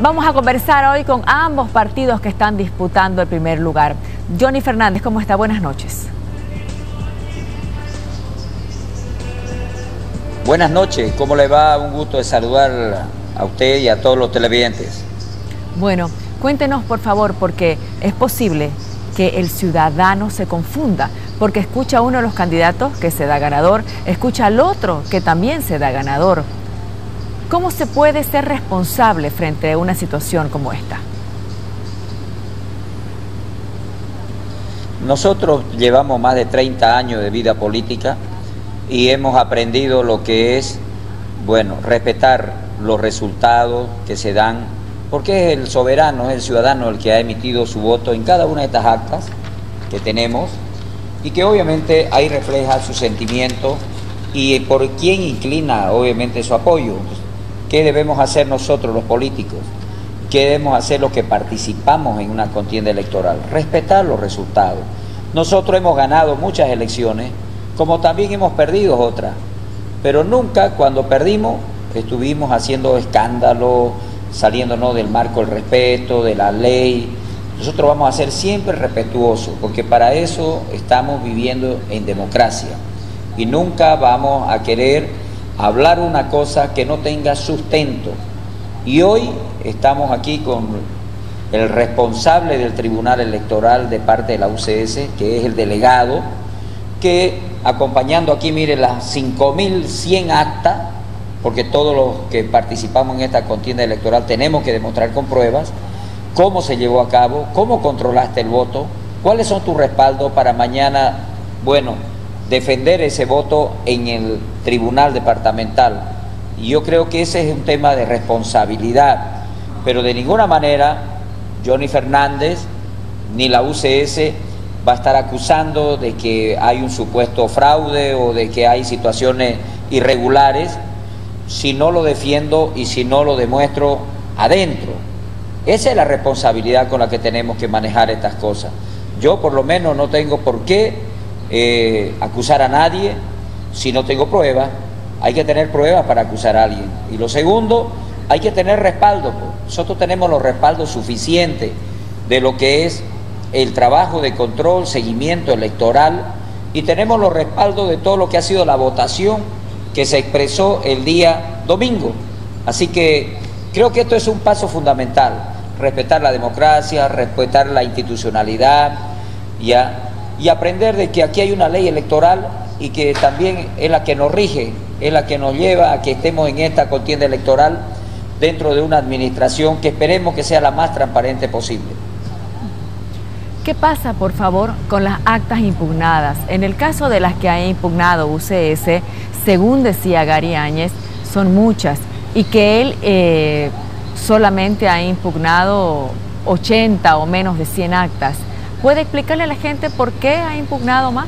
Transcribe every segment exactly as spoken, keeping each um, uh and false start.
Vamos a conversar hoy con ambos partidos que están disputando el primer lugar. Johnny Fernández, ¿cómo está? Buenas noches. Buenas noches, ¿cómo le va? Un gusto de saludar a usted y a todos los televidentes. Bueno, cuéntenos por favor, porque es posible que el ciudadano se confunda, porque escucha a uno de los candidatos que se da ganador, escucha al otro que también se da ganador. ¿Cómo se puede ser responsable frente a una situación como esta? Nosotros llevamos más de treinta años de vida política y hemos aprendido lo que es, bueno, respetar los resultados que se dan, porque es el soberano, es el ciudadano el que ha emitido su voto en cada una de estas actas que tenemos y que obviamente ahí refleja su sentimiento y por quién inclina obviamente su apoyo. ¿Qué debemos hacer nosotros los políticos? ¿Qué debemos hacer los que participamos en una contienda electoral? Respetar los resultados. Nosotros hemos ganado muchas elecciones, como también hemos perdido otras, pero nunca cuando perdimos estuvimos haciendo escándalo, saliéndonos del marco del respeto, de la ley. Nosotros vamos a ser siempre respetuosos, porque para eso estamos viviendo en democracia y nunca vamos a querer hablar una cosa que no tenga sustento. Y hoy estamos aquí con el responsable del Tribunal Electoral de parte de la U C S, que es el delegado, que acompañando aquí, mire, las cinco mil cien actas, porque todos los que participamos en esta contienda electoral tenemos que demostrar con pruebas cómo se llevó a cabo, cómo controlaste el voto, cuáles son tus respaldos para mañana, bueno, defender ese voto en el tribunal departamental. Y yo creo que ese es un tema de responsabilidad, pero de ninguna manera Johnny Fernández ni la U C S va a estar acusando de que hay un supuesto fraude o de que hay situaciones irregulares si no lo defiendo y si no lo demuestro adentro. Esa es la responsabilidad con la que tenemos que manejar estas cosas. Yo por lo menos no tengo por qué Eh, acusar a nadie si no tengo pruebas. Hay que tener pruebas para acusar a alguien. Y lo segundo, hay que tener respaldo. Nosotros tenemos los respaldos suficientes de lo que es el trabajo de control, seguimiento electoral, y tenemos los respaldos de todo lo que ha sido la votación que se expresó el día domingo. Así que creo que esto es un paso fundamental: respetar la democracia, respetar la institucionalidad, ya, y aprender de que aquí hay una ley electoral y que también es la que nos rige, es la que nos lleva a que estemos en esta contienda electoral dentro de una administración que esperemos que sea la más transparente posible. ¿Qué pasa, por favor, con las actas impugnadas? En el caso de las que ha impugnado U C S, según decía Gary Áñez, son muchas, y que él eh, solamente ha impugnado ochenta o menos de cien actas. ¿Puede explicarle a la gente por qué ha impugnado más?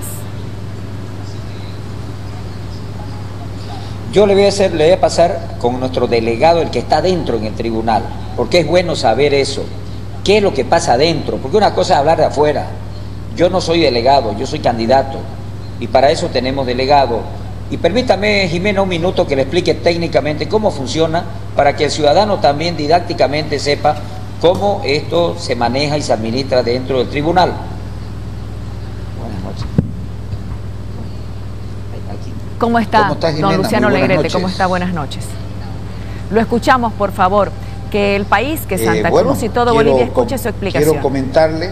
Yo le voy a hacer, le voy a pasar con nuestro delegado, el que está dentro en el tribunal, porque es bueno saber eso. ¿Qué es lo que pasa adentro? Porque una cosa es hablar de afuera. Yo no soy delegado, yo soy candidato, y para eso tenemos delegado. Y permítame, Jimena, un minuto que le explique técnicamente cómo funciona, para que el ciudadano también didácticamente sepa cómo esto se maneja y se administra dentro del tribunal. Buenas noches. ¿Cómo está, ¿Cómo está, Jimena? don Luciano Legrete? Noches. ¿Cómo está? Buenas noches. Lo escuchamos, por favor. Que el país, que Santa eh, bueno, Cruz y todo quiero, Bolivia escuche su explicación. Quiero comentarle.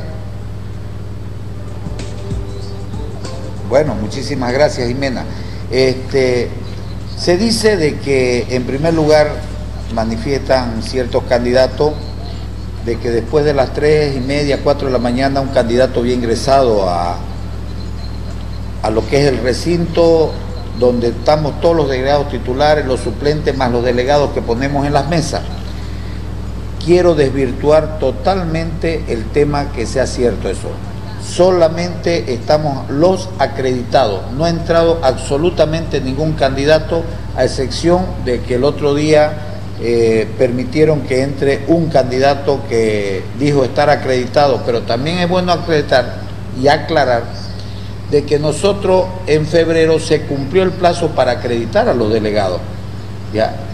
Bueno, muchísimas gracias, Jimena. Este, se dice de que, en primer lugar, manifiestan ciertos candidatos de que después de las tres y media, cuatro de la mañana, un candidato había ingresado a, a lo que es el recinto donde estamos todos los delegados titulares, los suplentes, más los delegados que ponemos en las mesas. Quiero desvirtuar totalmente el tema que sea cierto eso. Solamente estamos los acreditados. No ha entrado absolutamente ningún candidato, a excepción de que el otro día eh, permitieron que entre un candidato que dijo estar acreditado, pero también es bueno acreditar y aclarar de que nosotros en febrero se cumplió el plazo para acreditar a los delegados, ¿ya?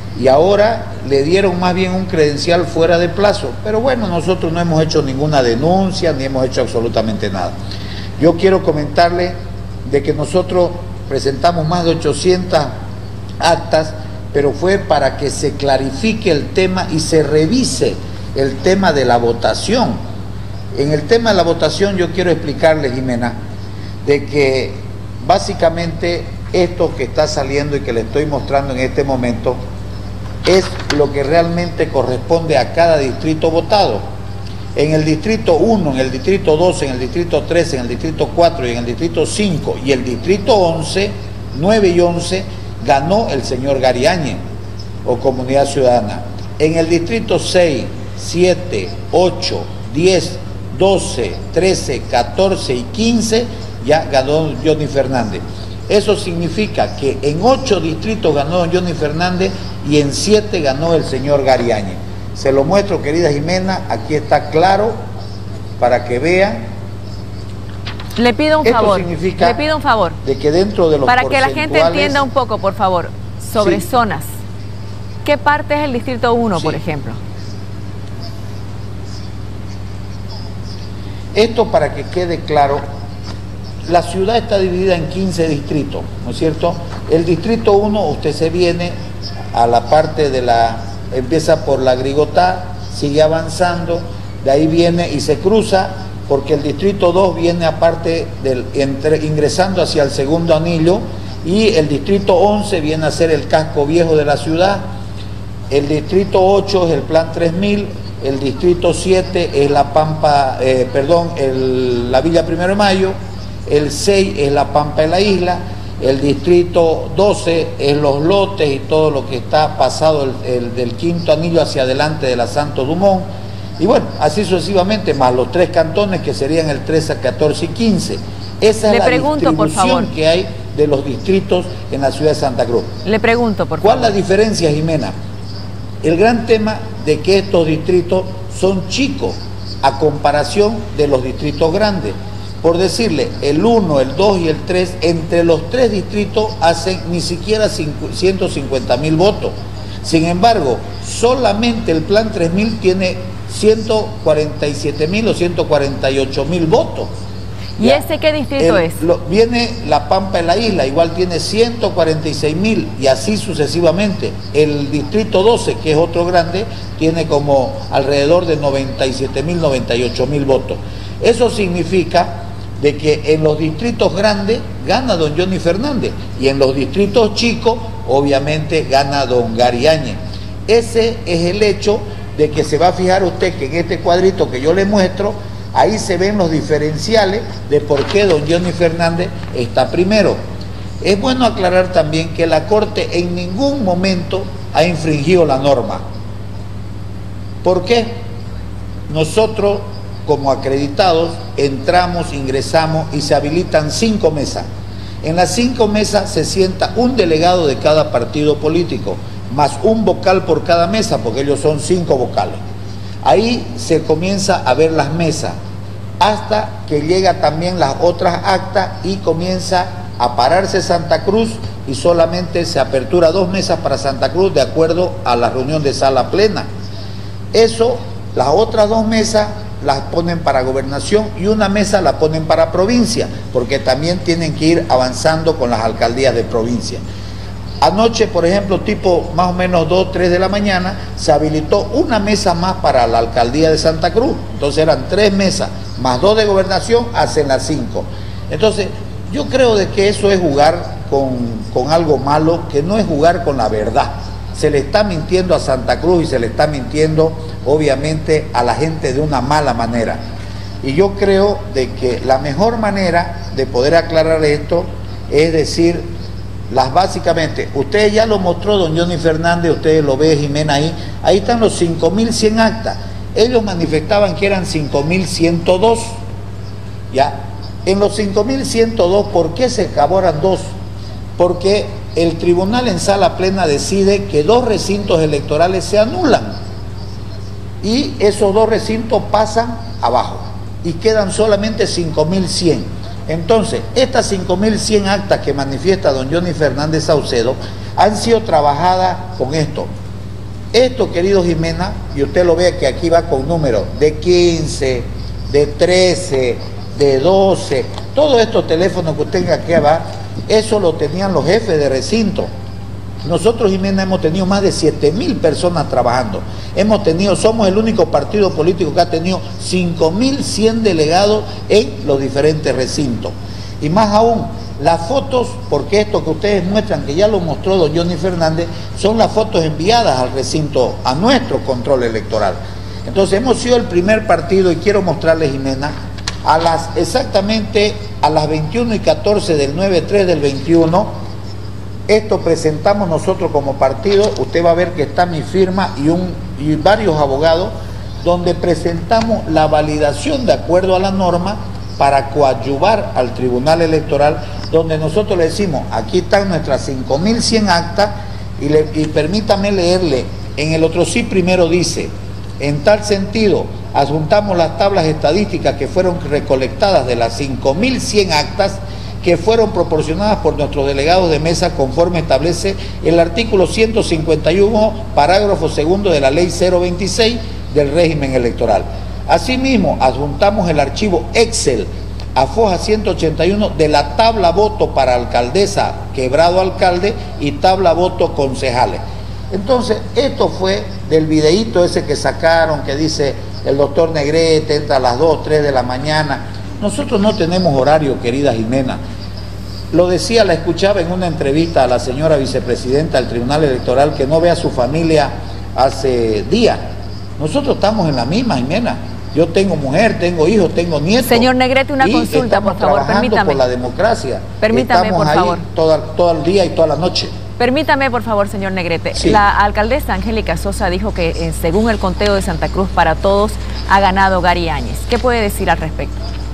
y ahora le dieron más bien un credencial fuera de plazo. Pero bueno, nosotros no hemos hecho ninguna denuncia ni hemos hecho absolutamente nada. Yo quiero comentarle de que nosotros presentamos más de ochocientas actas, pero fue para que se clarifique el tema y se revise el tema de la votación. En el tema de la votación yo quiero explicarle, Jimena, de que básicamente esto que está saliendo y que le estoy mostrando en este momento es lo que realmente corresponde a cada distrito votado. En el distrito uno, en el distrito doce, en el distrito trece, en el distrito cuatro y en el distrito cinco y el distrito once, nueve y once, ganó el señor Gary Áñez o Comunidad Ciudadana. En el distrito seis, siete, ocho, diez, doce, trece, catorce y quince ya ganó don Johnny Fernández. Eso significa que en ocho distritos ganó don Johnny Fernández y en siete ganó el señor Gary Áñez. Se lo muestro, querida Jimena, aquí está claro para que vean. Le pido un Esto favor, significa le pido un favor, de que dentro de los para que la gente entienda un poco, por favor, sobre sí. zonas. ¿Qué parte es el distrito uno, Sí. por ejemplo? Esto para que quede claro, la ciudad está dividida en quince distritos, ¿no es cierto? El distrito uno, usted se viene a la parte de la, empieza por la Grigotá, sigue avanzando, de ahí viene y se cruza, porque el distrito dos viene aparte del, entre, ingresando hacia el segundo anillo, y el distrito once viene a ser el casco viejo de la ciudad, el distrito ocho es el plan tres mil, el distrito siete es la Pampa, eh, perdón, el, la Villa Primero de Mayo, el seis es la Pampa de la Isla, el distrito doce es los lotes y todo lo que está pasado el, el, del quinto anillo hacia adelante de la Santo Dumont, y bueno, así sucesivamente, más los tres cantones que serían el trece, catorce y quince. Esa es Le la pregunto, por favor, distribución que hay de los distritos en la ciudad de Santa Cruz. Le pregunto, por ¿Cuál favor. es la diferencia, Jimena? El gran tema de que estos distritos son chicos a comparación de los distritos grandes. Por decirle, el uno, el dos y el tres, entre los tres distritos hacen ni siquiera ciento cincuenta mil votos. Sin embargo, solamente el plan tres mil tiene ciento cuarenta y siete mil o ciento cuarenta y ocho mil votos. ¿Y ya. ese qué distrito el, es? Lo, viene la Pampa de la Isla, igual tiene ciento cuarenta y seis mil y así sucesivamente. El distrito doce, que es otro grande, tiene como alrededor de noventa y siete mil, noventa y ocho mil votos. Eso significa de que en los distritos grandes gana don Johnny Fernández y en los distritos chicos obviamente gana don Gary Áñez. Ese es el hecho de que se va a fijar usted que en este cuadrito que yo le muestro, ahí se ven los diferenciales de por qué don Johnny Fernández está primero. Es bueno aclarar también que la Corte en ningún momento ha infringido la norma. ¿Por qué? Nosotros, como acreditados, entramos, ingresamos y se habilitan cinco mesas. En las cinco mesas se sienta un delegado de cada partido político, más un vocal por cada mesa, porque ellos son cinco vocales. Ahí se comienza a ver las mesas, hasta que llega también las otras actas y comienza a pararse Santa Cruz y solamente se apertura dos mesas para Santa Cruz de acuerdo a la reunión de sala plena. Eso, las otras dos mesas las ponen para gobernación y una mesa la ponen para provincia, porque también tienen que ir avanzando con las alcaldías de provincia. Anoche, por ejemplo, tipo más o menos dos, tres de la mañana, se habilitó una mesa más para la alcaldía de Santa Cruz. Entonces eran tres mesas, más dos de gobernación, hacen las cinco. Entonces, yo creo de que eso es jugar con, con algo malo, que no es jugar con la verdad. Se le está mintiendo a Santa Cruz y se le está mintiendo, obviamente, a la gente de una mala manera. Y yo creo de que la mejor manera de poder aclarar esto es decir, las básicamente, usted ya lo mostró don Johnny Fernández, ustedes lo ve, Jimena, ahí, ahí están los cinco mil cien actas. Ellos manifestaban que eran cinco mil ciento dos, ¿ya? En los cinco mil ciento dos, ¿por qué se acabaron dos? Porque el tribunal en sala plena decide que dos recintos electorales se anulan y esos dos recintos pasan abajo y quedan solamente cinco mil cien. Entonces, estas cinco mil cien actas que manifiesta don Johnny Fernández Saucedo han sido trabajadas con esto. Esto, querido Jimena, y usted lo ve que aquí va con números de quince, de trece, de doce, todos estos teléfonos que usted aquí va, eso lo tenían los jefes de recinto. Nosotros, Jimena, hemos tenido más de siete mil personas trabajando. Hemos tenido, somos el único partido político que ha tenido cinco mil cien delegados en los diferentes recintos. Y más aún, las fotos, porque esto que ustedes muestran, que ya lo mostró don Johnny Fernández, son las fotos enviadas al recinto, a nuestro control electoral. Entonces hemos sido el primer partido, y quiero mostrarles, Jimena, a las exactamente a las veintiuna y catorce del nueve tres del veintiuno, esto presentamos nosotros como partido, usted va a ver que está mi firma y, un, y varios abogados, donde presentamos la validación de acuerdo a la norma para coadyuvar al Tribunal Electoral, donde nosotros le decimos, aquí están nuestras cinco mil cien actas, y, le, y permítame leerle, en el otro sí primero dice, en tal sentido, adjuntamos las tablas estadísticas que fueron recolectadas de las cinco mil cien actas que fueron proporcionadas por nuestros delegados de mesa conforme establece el artículo ciento cincuenta y uno, parágrafo segundo de la ley cero veintiséis del régimen electoral. Asimismo, adjuntamos el archivo Excel a foja ciento ochenta y uno de la tabla voto para alcaldesa, quebrado alcalde, y tabla voto concejales. Entonces, esto fue del videíto ese que sacaron, que dice el doctor Negrete entra a las dos, tres de la mañana. Nosotros no tenemos horario, querida Jimena. Lo decía, la escuchaba en una entrevista a la señora vicepresidenta del Tribunal Electoral, que no ve a su familia hace días. Nosotros estamos en la misma, Jimena. Yo tengo mujer, tengo hijos, tengo nietos. Señor Negrete, una consulta, por favor, permítame. Por la democracia. Permítame, estamos por ahí favor. Toda, todo el día y toda la noche. Permítame, por favor, señor Negrete. Sí. La alcaldesa Angélica Sosa dijo que, eh, según el conteo de Santa Cruz para Todos, ha ganado Gary Áñez. ¿Qué puede decir al respecto?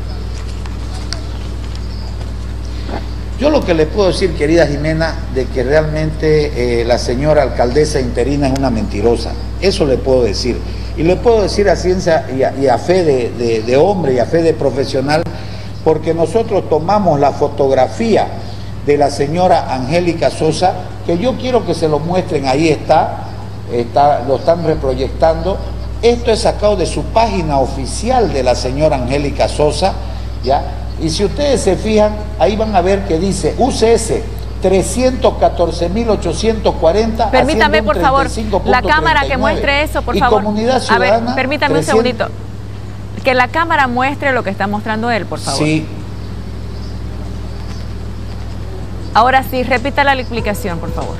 Yo lo que le puedo decir, querida Jimena, de que realmente eh, la señora alcaldesa interina es una mentirosa. Eso le puedo decir. Y le puedo decir a ciencia y a, y a fe de, de, de hombre y a fe de profesional, porque nosotros tomamos la fotografía de la señora Angélica Sosa, que yo quiero que se lo muestren, ahí está, está, lo están reproyectando. Esto es sacado de su página oficial de la señora Angélica Sosa, ¿ya? Y si ustedes se fijan, ahí van a ver que dice U C S trescientos catorce mil ochocientos cuarenta. Permítame, por favor, la cámara que muestre eso, por y favor. Comunidad Ciudadana, a ver, permítame trescientos... un segundito. Que la cámara muestre lo que está mostrando él, por favor. Sí. Ahora sí, repita la explicación, por favor.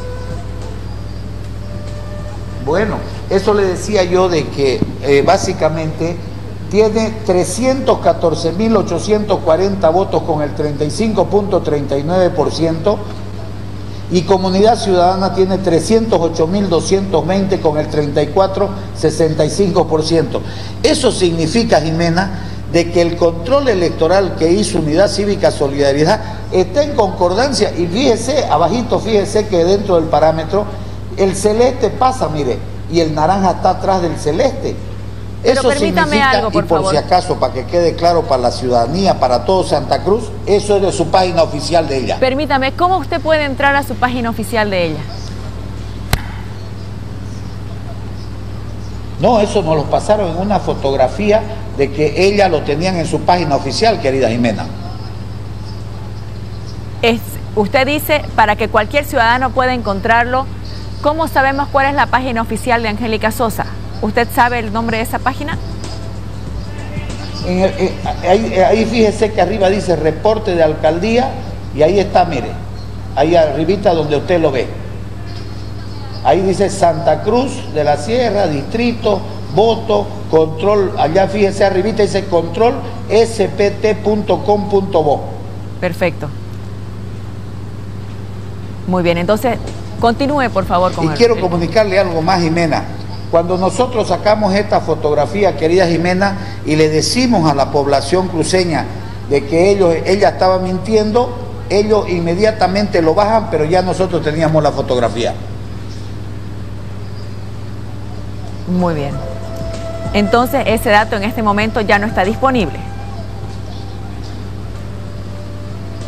Bueno, eso le decía yo de que eh, básicamente tiene trescientos catorce mil ochocientos cuarenta votos con el treinta y cinco punto treinta y nueve por ciento y Comunidad Ciudadana tiene trescientos ocho mil doscientos veinte con el treinta y cuatro punto sesenta y cinco por ciento. Eso significa, Jimena, de que el control electoral que hizo Unidad Cívica Solidaridad está en concordancia, y fíjese, abajito, fíjese que dentro del parámetro el celeste pasa, mire, y el naranja está atrás del celeste. Pero eso permítame significa, algo, por y por favor. si acaso, para que quede claro para la ciudadanía, para todo Santa Cruz, eso es de su página oficial de ella. Permítame, ¿cómo usted puede entrar a su página oficial de ella? No, eso nos lo pasaron en una fotografía de que ella lo tenían en su página oficial, querida Jimena. Es, usted dice, para que cualquier ciudadano pueda encontrarlo, ¿cómo sabemos cuál es la página oficial de Angélica Sosa? ¿Usted sabe el nombre de esa página? En el, eh, ahí, ahí fíjese que arriba dice reporte de alcaldía, y ahí está, mire, ahí arribita donde usted lo ve. Ahí dice Santa Cruz de la Sierra, distrito, voto, control, allá fíjese arribita dice control s p t punto com punto bo. Perfecto. Muy bien, entonces continúe por favor con Y el... quiero comunicarle algo más, Jimena. Cuando nosotros sacamos esta fotografía, querida Jimena, y le decimos a la población cruceña de que ellos, ella estaba mintiendo, ellos inmediatamente lo bajan, pero ya nosotros teníamos la fotografía. Muy bien. Entonces ese dato en este momento ya no está disponible.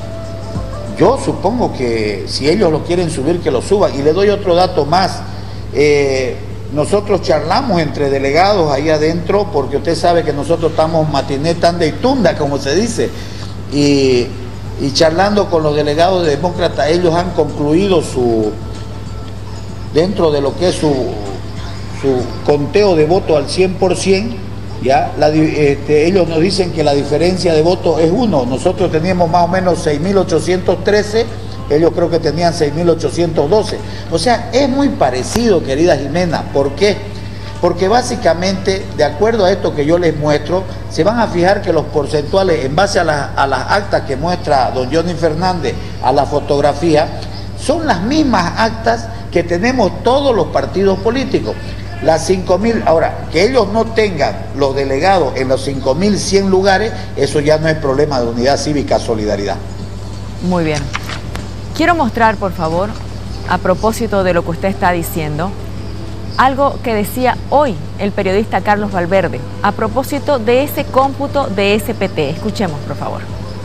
Yo supongo que si ellos lo quieren subir, que lo suban. Y le doy otro dato más. Eh, nosotros charlamos entre delegados ahí adentro, porque usted sabe que nosotros estamos matiné tan de tunda, como se dice, y, y charlando con los delegados de demócratas, ellos han concluido su, dentro de lo que es su, su conteo de votos al cien por ciento, ya, la, este, ellos nos dicen que la diferencia de votos es uno, nosotros teníamos más o menos seis mil ochocientos trece, ellos creo que tenían seis mil ochocientos doce. O sea, es muy parecido, querida Jimena. ¿Por qué? Porque básicamente, de acuerdo a esto que yo les muestro, se van a fijar que los porcentuales, en base a, la, a las actas que muestra don Johnny Fernández, a la fotografía, son las mismas actas que tenemos todos los partidos políticos. Las cinco mil, ahora, que ellos no tengan los delegados en los cinco mil cien lugares, eso ya no es problema de Unidad Cívica Solidaridad. Muy bien. Quiero mostrar, por favor, a propósito de lo que usted está diciendo, algo que decía hoy el periodista Carlos Valverde, a propósito de ese cómputo de S P T. Escuchemos, por favor.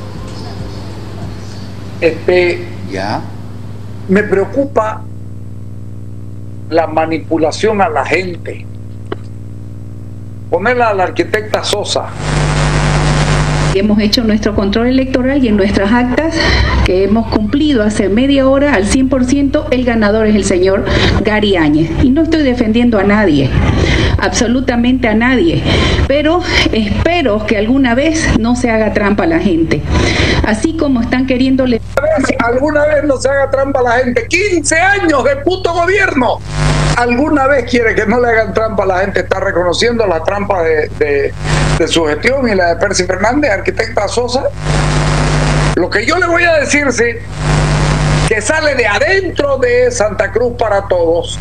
Este, ¿Ya? Me preocupa la manipulación a la gente. Ponerla a la arquitecta Sosa. Hemos hecho nuestro control electoral y en nuestras actas que hemos cumplido hace media hora al cien por ciento, el ganador es el señor Gary Áñez. Y no estoy defendiendo a nadie, absolutamente a nadie, pero espero que alguna vez no se haga trampa a la gente. Así como están queriéndole... Alguna vez no se haga trampa a la gente. quince años de puto gobierno. Alguna vez quiere que no le hagan trampa a la gente. Está reconociendo la trampa de, de, de su gestión y la de Percy Fernández, arquitecta Sosa. Lo que yo le voy a decir, sí, que sale de adentro de Santa Cruz para Todos,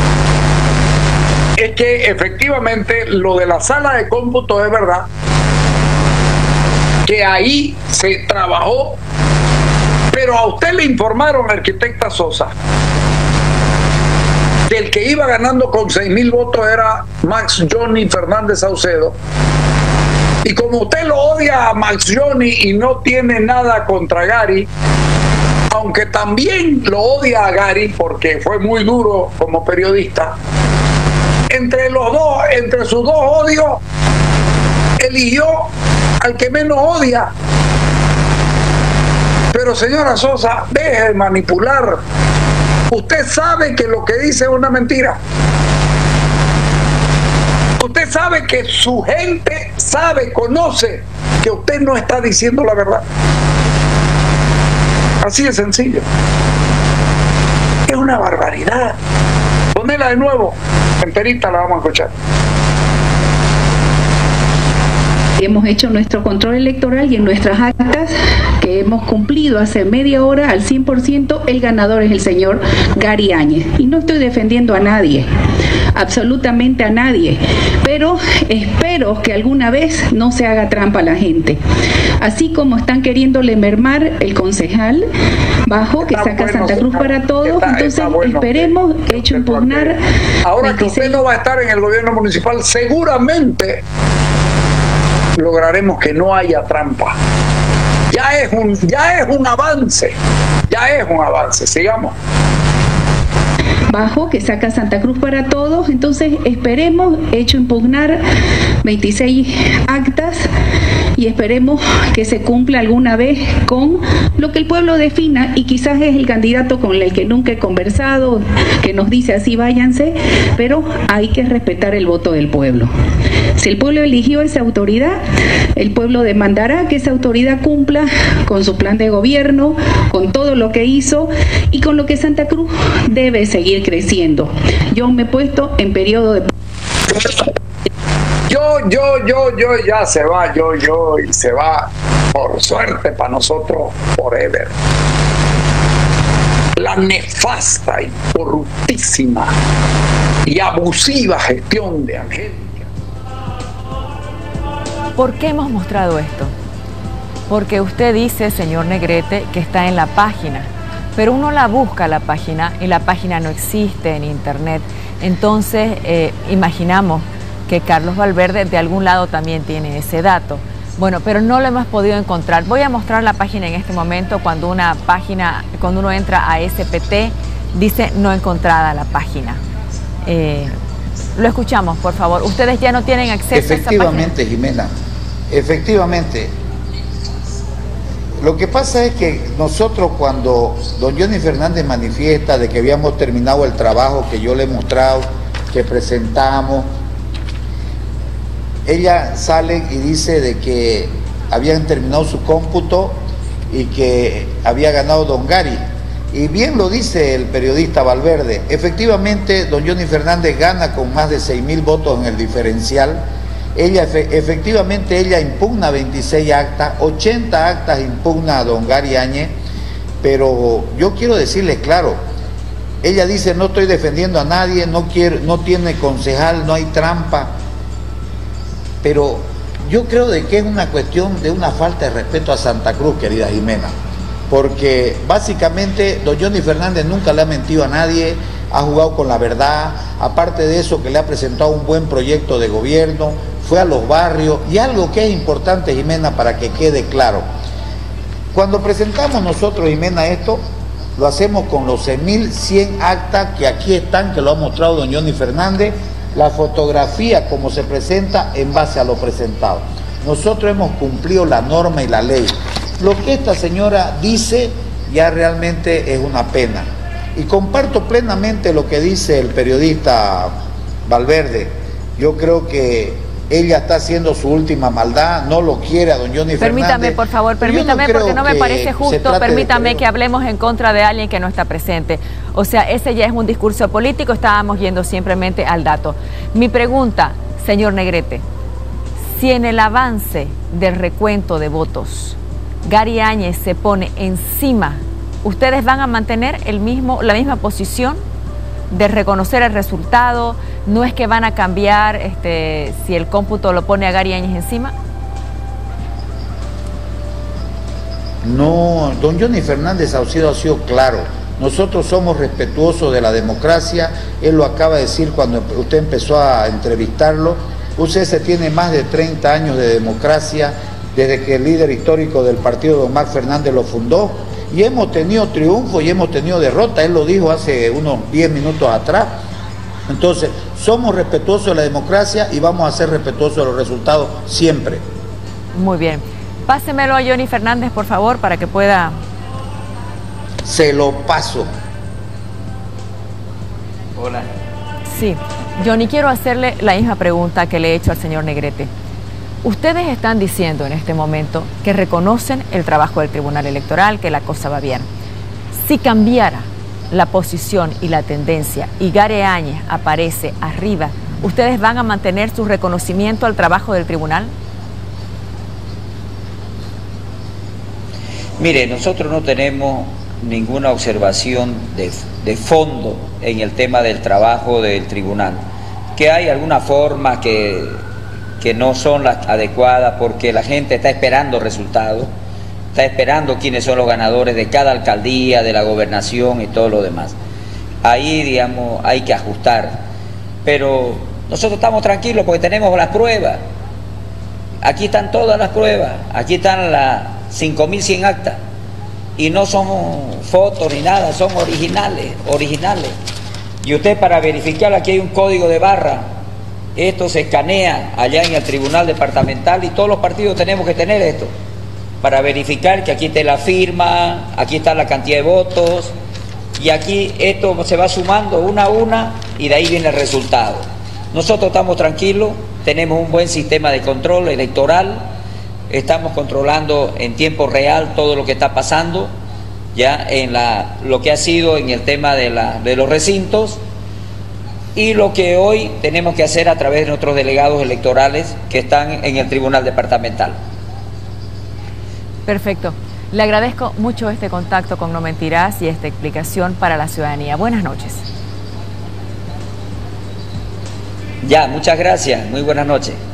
es que efectivamente lo de la sala de cómputo es verdad, que ahí se trabajó, pero a usted le informaron, arquitecta Sosa, que el que iba ganando con seis mil votos era Max Johnny Fernández Saucedo. Y como usted lo odia a Max Johnny y no tiene nada contra Gary, aunque también lo odia a Gary porque fue muy duro como periodista, entre los dos, entre sus dos odios, eligió al que menos odia. Pero señora Sosa, deje de manipular. Usted sabe que lo que dice es una mentira. Usted sabe que su gente sabe, conoce que usted no está diciendo la verdad. Así de sencillo. Es una barbaridad. Ponela de nuevo. Enterita la vamos a escuchar. Hemos hecho nuestro control electoral y en nuestras actas que hemos cumplido hace media hora al cien por ciento, el ganador es el señor Gary Áñez. Y no estoy defendiendo a nadie, absolutamente a nadie, pero espero que alguna vez no se haga trampa a la gente. Así como están queriéndole mermar el concejal Bajo, que saca Santa Cruz para Todos, entonces esperemos, hecho impugnar... Ahora que usted no va a estar en el gobierno municipal, seguramente lograremos que no haya trampa. Ya es un, ya es un avance, ya es un avance, sigamos. Bajo, que saca Santa Cruz para Todos, entonces esperemos, hecho impugnar veintiséis actas y esperemos que se cumpla alguna vez con lo que el pueblo defina, y quizás es el candidato con el que nunca he conversado, que nos dice así váyanse, pero hay que respetar el voto del pueblo. Si el pueblo eligió esa autoridad, el pueblo demandará que esa autoridad cumpla con su plan de gobierno, con todo lo que hizo y con lo que Santa Cruz debe seguir creciendo. Yo me he puesto en periodo de... Yo, yo, yo, yo, ya se va, yo, yo, y se va, por suerte para nosotros, forever. La nefasta y corruptísima y abusiva gestión de Angélica. ¿Por qué hemos mostrado esto? Porque usted dice, señor Negrete, que está en la página, pero uno la busca la página y la página no existe en internet. Entonces, eh, imaginamos que Carlos Valverde de algún lado también tiene ese dato. Bueno, pero no lo hemos podido encontrar. Voy a mostrar la página en este momento. Cuando una página, cuando uno entra a S P T, dice no encontrada la página. Eh, lo escuchamos, por favor. Ustedes ya no tienen acceso a esa página. Efectivamente, Jimena, efectivamente. Lo que pasa es que nosotros, cuando don Johnny Fernández manifiesta de que habíamos terminado el trabajo que yo le he mostrado, que presentamos, ella sale y dice de que habían terminado su cómputo y que había ganado don Gary. Y bien lo dice el periodista Valverde, efectivamente don Johnny Fernández gana con más de seis mil votos en el diferencial. Ella, efectivamente ella impugna veintiséis actas, ochenta actas impugna a don Gary Áñez, pero yo quiero decirles claro, ella dice no estoy defendiendo a nadie, no, quiero, no tiene concejal, no hay trampa, pero yo creo de que es una cuestión de una falta de respeto a Santa Cruz, querida Jimena, porque básicamente don Johnny Fernández nunca le ha mentido a nadie, ha jugado con la verdad, aparte de eso que le ha presentado un buen proyecto de gobierno, fue a los barrios, y algo que es importante, Jimena, para que quede claro, cuando presentamos nosotros, Jimena, esto, lo hacemos con los seis mil cien actas que aquí están, que lo ha mostrado don Johnny Fernández, la fotografía como se presenta en base a lo presentado. Nosotros hemos cumplido la norma y la ley. Lo que esta señora dice ya realmente es una pena. Y comparto plenamente lo que dice el periodista Valverde. Yo creo que ella está haciendo su última maldad, no lo quiere a don Johnny permítame, Fernández. Por favor, permítame, no porque no me parece justo, permítame que, que hablemos en contra de alguien que no está presente. O sea, ese ya es un discurso político, estábamos yendo simplemente al dato. Mi pregunta, señor Negrete, si en el avance del recuento de votos Gary Áñez se pone encima, ¿ustedes van a mantener el mismo, la misma posición de reconocer el resultado? ¿No es que van a cambiar este, si el cómputo lo pone a Gary Áñez encima? No, don Johnny Fernández Saucedo ha sido claro. Nosotros somos respetuosos de la democracia. Él lo acaba de decir cuando usted empezó a entrevistarlo. U C S tiene más de treinta años de democracia, desde que el líder histórico del partido, don Max Fernández, lo fundó. Y hemos tenido triunfo y hemos tenido derrota. Él lo dijo hace unos diez minutos atrás. Entonces, somos respetuosos de la democracia y vamos a ser respetuosos de los resultados siempre. Muy bien. Pásemelo a Johnny Fernández, por favor, para que pueda... Se lo paso. Hola. Sí. Johnny, quiero hacerle la misma pregunta que le he hecho al señor Negrete. Ustedes están diciendo en este momento que reconocen el trabajo del Tribunal Electoral, que la cosa va bien. Si cambiara la posición y la tendencia y Gary Áñez aparece arriba, ¿ustedes van a mantener su reconocimiento al trabajo del tribunal? Mire, nosotros no tenemos ninguna observación de, de fondo en el tema del trabajo del tribunal, que hay algunas formas que, que no son las adecuadas porque la gente está esperando resultados, está esperando quiénes son los ganadores de cada alcaldía, de la gobernación y todo lo demás. Ahí, digamos, hay que ajustar. Pero nosotros estamos tranquilos porque tenemos las pruebas. Aquí están todas las pruebas. Aquí están las cinco mil cien actas. Y no son fotos ni nada, son originales, originales. Y usted, para verificar, aquí hay un código de barra. Esto se escanea allá en el Tribunal Departamental y todos los partidos tenemos que tener esto, para verificar que aquí está la firma, aquí está la cantidad de votos, y aquí esto se va sumando una a una y de ahí viene el resultado. Nosotros estamos tranquilos, tenemos un buen sistema de control electoral, estamos controlando en tiempo real todo lo que está pasando, ya en la, lo que ha sido en el tema de, la, de los recintos, y lo que hoy tenemos que hacer a través de nuestros delegados electorales que están en el Tribunal Departamental. Perfecto. Le agradezco mucho este contacto con No Mentirás y esta explicación para la ciudadanía. Buenas noches. Ya, muchas gracias. Muy buenas noches.